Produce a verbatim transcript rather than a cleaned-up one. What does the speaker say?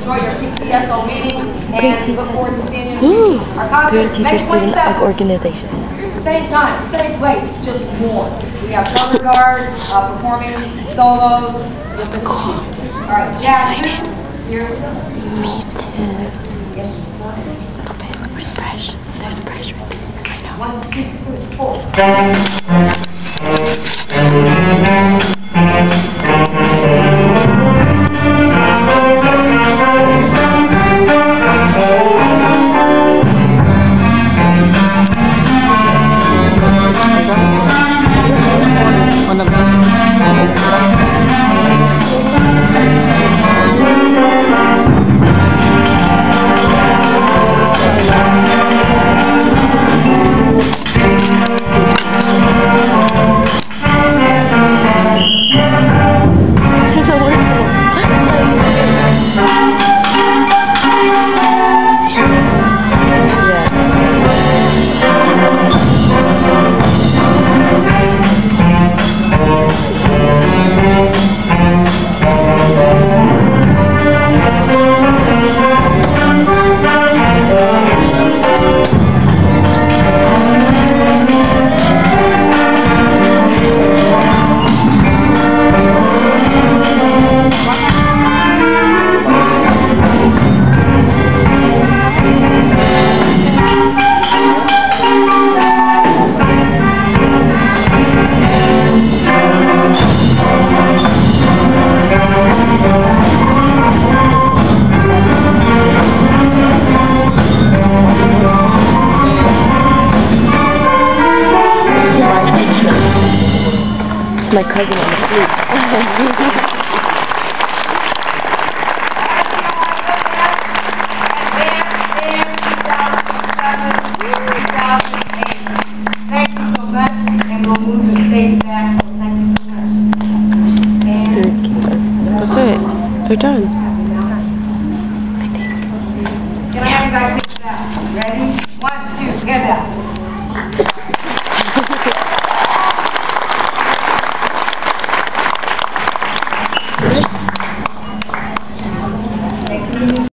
enjoy your P T S O meeting, and look forward to seeing you. Ooh, Our concert, Teacher Student Organization. Same time, same place, just more. We have color guard, uh, performing solos with Missus Cool. All right, Jazzoo, here we go. Me too. Yes, Stop it. Where's the brush? There's a brush right there. I know. one, two, three, four. My cousin on the flute. Thank you so much, and we'll move the stage back, so thank you so much. And That's it. They're done.